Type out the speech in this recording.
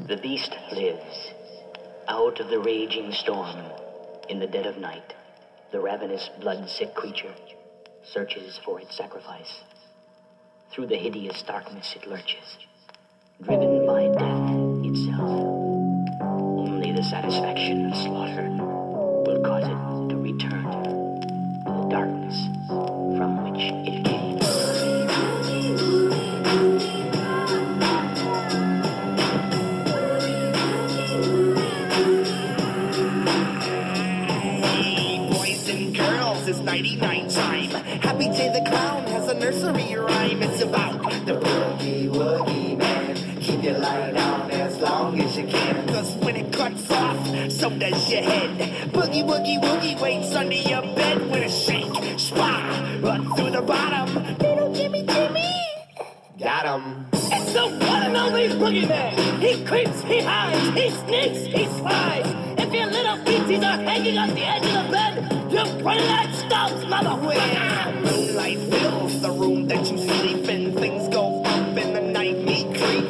The beast lives. Out of the raging storm, in the dead of night, the ravenous, blood-sick creature searches for its sacrifice. Through the hideous darkness it lurches, driven by death itself. Only the satisfaction of slaughter will cause it to return to the darkness from which it came. Hey, boys and girls, it's 99 time. Happy J the Clown has a nursery rhyme. It's about the boogie woogie man. Keep your light on as long as you can, 'cause when it cuts off, so does your head. Boogie woogie woogie waits under your bed with a shake, spot, run through the bottom. Little Jimmy Jimmy, got him. It's the one and only boogeyman. He creeps, he hides, he sneaks, he slides. If your little feeties are hanging on the edge of the bed, you pray that stops, motherfucker. Moonlight fills the room that you